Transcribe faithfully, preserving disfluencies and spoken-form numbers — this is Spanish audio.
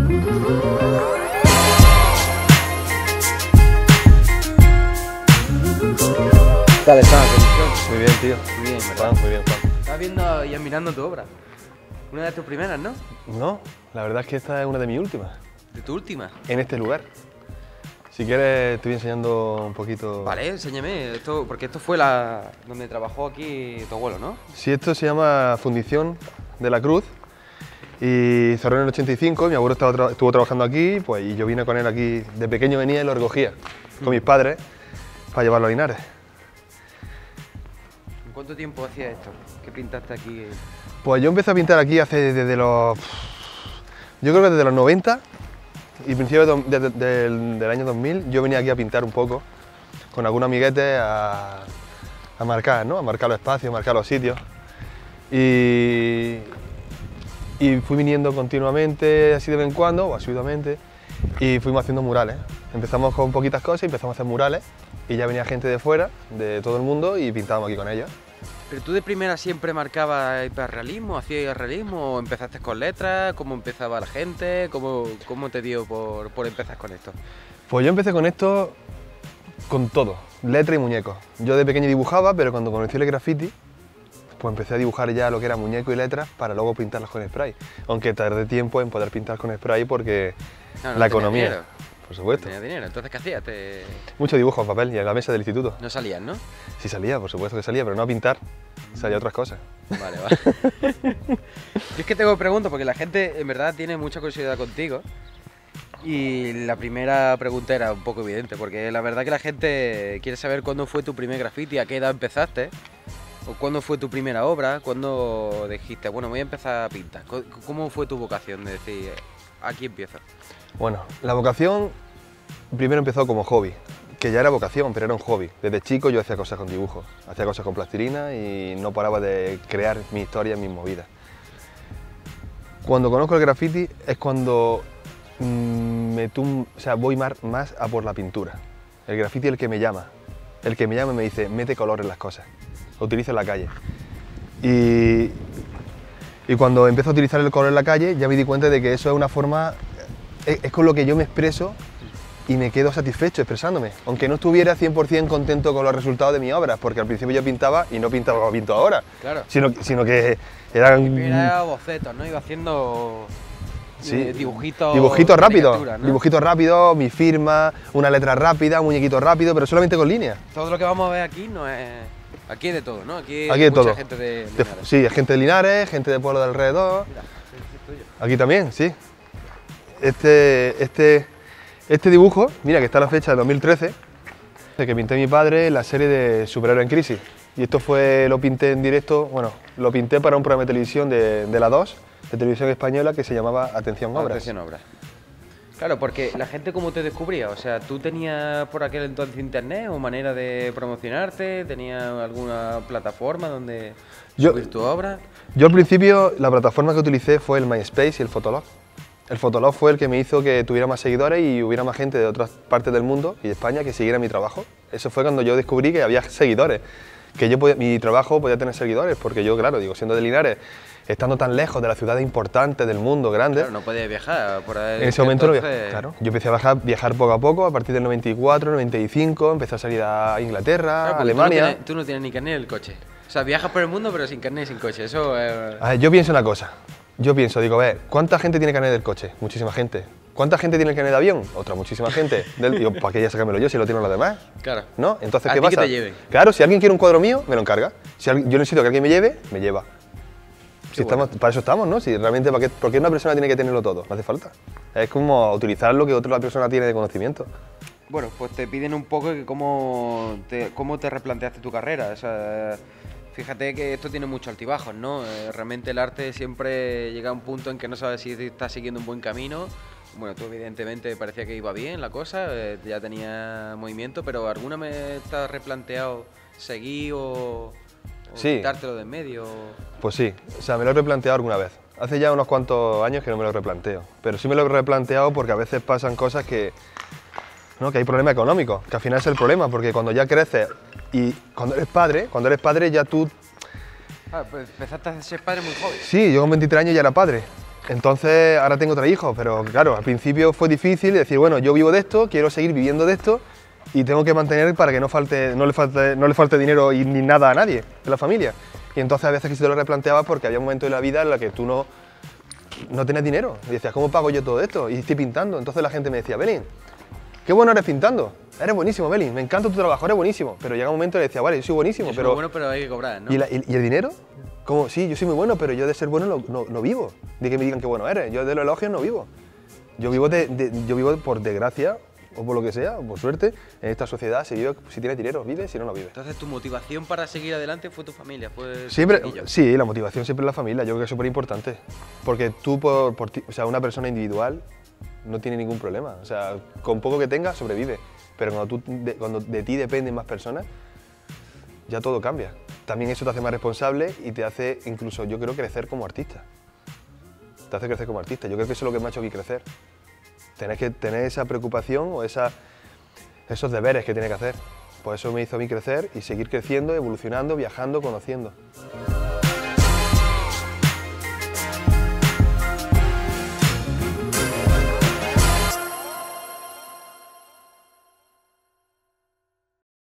¿Qué tal estás? Muy bien, tío. Muy bien, ¿verdad? Juan, muy bien, Juan. Estás viendo y admirando tu obra. Una de tus primeras, ¿no? No, la verdad es que esta es una de mis últimas. ¿De tu última? En este lugar. Si quieres, te voy enseñando un poquito. Vale, enséñame, esto, porque esto fue la donde trabajó aquí tu abuelo, ¿no? Sí, esto se llama Fundición de la Cruz y cerró en el ochenta y cinco. Mi abuelo estaba tra estuvo trabajando aquí, pues, y yo vine con él aquí. De pequeño venía y lo recogía con mis padres para llevarlo a Linares. ¿En cuánto tiempo hacías esto? ¿Qué pintaste aquí? Pues yo empecé a pintar aquí hace desde los... Yo creo que desde los noventa y principios de, de, de, del, del año dos mil yo venía aquí a pintar un poco con algún amiguete a, a marcar, ¿no? A marcar los espacios, a marcar los sitios. Y, y fui viniendo continuamente, así de vez en cuando, o asiduamente, y fuimos haciendo murales. Empezamos con poquitas cosas y empezamos a hacer murales y ya venía gente de fuera, de todo el mundo, y pintábamos aquí con ellos. ¿Pero tú de primera siempre marcabas hiperrealismo, hacías hiperrealismo o empezaste con letras? ¿Cómo empezaba la gente? ¿Cómo, cómo te dio por, por empezar con esto? Pues yo empecé con esto con todo, letra y muñecos. Yo de pequeño dibujaba, pero cuando conocí el graffiti, pues empecé a dibujar ya lo que era muñeco y letras para luego pintarlos con spray. Aunque tardé tiempo en poder pintar con spray porque no, no la economía, dinero. por supuesto. No tenía dinero, entonces ¿qué hacías? Te... Mucho dibujo en papel y en la mesa del instituto. No salías, ¿no? Sí salía, por supuesto que salía, pero no a pintar, salía a otras cosas. Vale, vale. Yo es que tengo preguntas porque la gente en verdad tiene mucha curiosidad contigo. Y la primera pregunta era un poco evidente, porque la verdad que la gente quiere saber cuándo fue tu primer graffiti, a qué edad empezaste, o cuándo fue tu primera obra, cuándo dijiste, bueno, voy a empezar a pintar. ¿Cómo fue tu vocación de decir, aquí empiezo? Bueno, la vocación primero empezó como hobby, que ya era vocación, pero era un hobby. Desde chico yo hacía cosas con dibujos, hacía cosas con plastilina y no paraba de crear mi historia, mis movidas. Cuando conozco el graffiti es cuando mmm, me tum, o sea, voy más, más a por la pintura. El graffiti es el que me llama, el que me llama y me dice, mete color en las cosas, utiliza en la calle. Y, y cuando empiezo a utilizar el color en la calle ya me di cuenta de que eso es una forma, es, es con lo que yo me expreso y me quedo satisfecho expresándome, aunque no estuviera cien por cien contento con los resultados de mis obras, porque al principio yo pintaba y no pintaba como pinto ahora, claro. sino, sino que eran... Era bocetos, ¿no? Iba haciendo sí, eh, dibujitos... Dibujitos rápidos, ¿no? dibujitos rápidos, mi firma, una letra rápida, un muñequito rápido, pero solamente con líneas. Todo lo que vamos a ver aquí no es... Aquí hay de todo, ¿no? Aquí, Aquí hay mucha todo. gente de De, Linares. sí, gente de Linares, gente de pueblo de alrededor. Mira, este es tuyo. Aquí también, sí. Este, este, este dibujo, mira que está la fecha de dos mil trece, de que pinté mi padre en la serie de Superhéroe en Crisis. Y esto fue, lo pinté en directo, bueno, lo pinté para un programa de televisión de, de la dos, de televisión española, que se llamaba Atención Obras. Atención Obras. Claro, porque la gente cómo te descubría, o sea, ¿tú tenías por aquel entonces internet o manera de promocionarte? ¿Tenías alguna plataforma donde yo, subir tu obra? Yo al principio la plataforma que utilicé fue el MySpace y el Fotolog. El Fotolog fue el que me hizo que tuviera más seguidores y hubiera más gente de otras partes del mundo y de España que siguiera mi trabajo. Eso fue cuando yo descubrí que había seguidores, que yo podía, mi trabajo podía tener seguidores, porque yo, claro, digo, siendo de Linares, estando tan lejos de las ciudades importantes del mundo, grandes... Claro, no podías viajar por ahí. En ese momento entonces... no viajaba, claro. Yo empecé a viajar, viajar poco a poco, a partir del noventa y cuatro, noventa y cinco, empecé a salir a Inglaterra, claro, a Alemania... Tú no, tienes, tú no tienes ni carnet del coche. O sea, viajas por el mundo pero sin carnet y sin coche, eso... Eh... A ver, yo pienso una cosa, yo pienso, digo, a ver, ¿cuánta gente tiene carnet del coche? Muchísima gente. ¿Cuánta gente tiene el carnet de avión? Otra muchísima gente. Del, digo, ¿para qué ya sacármelo yo si lo tienen los demás? Claro. ¿No? Entonces, ¿A ¿qué ti pasa? que te lleven? Claro, si alguien quiere un cuadro mío, me lo encarga. Si alguien, yo necesito que alguien me lleve, me lleva. Si bueno. estamos, para eso estamos, ¿no? Si realmente, ¿para qué, ¿por qué una persona tiene que tenerlo todo? No hace falta. Es como utilizar lo que otra persona tiene de conocimiento. Bueno, pues te piden un poco que cómo te, cómo te replanteaste tu carrera. O sea, fíjate que esto tiene muchos altibajos, ¿no? Eh, realmente el arte siempre llega a un punto en que no sabes si estás siguiendo un buen camino. Bueno, tú evidentemente parecía que iba bien la cosa, eh, ya tenía movimiento, pero ¿alguna vez te has replanteado seguir o, o sí. quitártelo de en medio? Pues sí, o sea, me lo he replanteado alguna vez. Hace ya unos cuantos años que no me lo replanteo, pero sí me lo he replanteado porque a veces pasan cosas que, ¿no? que hay problemas económicos, que al final es el problema, porque cuando ya creces y cuando eres padre, cuando eres padre ya tú... Ah, pues empezaste a ser padre muy joven. Sí, yo con veintitrés años ya era padre. Entonces, ahora tengo tres hijos, pero claro, al principio fue difícil decir, bueno, yo vivo de esto, quiero seguir viviendo de esto y tengo que mantener para que no, falte, no, le, falte, no le falte dinero y ni nada a nadie de la familia. Y entonces a veces que se te lo replanteabas porque había un momento de la vida en la que tú no, no tenías dinero. Y decías, ¿cómo pago yo todo esto? Y estoy pintando. Entonces la gente me decía, Belín, qué bueno eres pintando. Eres buenísimo, Belín, me encanta tu trabajo, eres buenísimo. Pero llega un momento y le decía, vale, yo soy buenísimo, Yo soy pero... muy bueno, pero hay que cobrar, ¿no? ¿Y, la, y, y el dinero? ¿Cómo? Sí, yo soy muy bueno, pero yo de ser bueno no, no, no vivo. De que me digan qué bueno eres. Yo de los elogios no vivo. Yo vivo, de, de, yo vivo por desgracia, o por lo que sea, o por suerte, en esta sociedad se vive, si tienes dinero, vives, si no, no vives. Entonces, tu motivación para seguir adelante fue tu familia, fue tu Siempre, chiquillo. sí, la motivación siempre es la familia, yo creo que es súper importante. Porque tú, por, por ti, o sea, una persona individual no tiene ningún problema. O sea, con poco que tenga, sobrevive. Pero cuando, tú, de, cuando de ti dependen más personas, ya todo cambia. También eso te hace más responsable y te hace, incluso, yo creo, crecer como artista. Te hace crecer como artista. Yo creo que eso es lo que me ha hecho aquí crecer. Tenés que tener esa preocupación o esa, esos deberes que tienes que hacer. Pues eso me hizo a mí crecer y seguir creciendo, evolucionando, viajando, conociendo.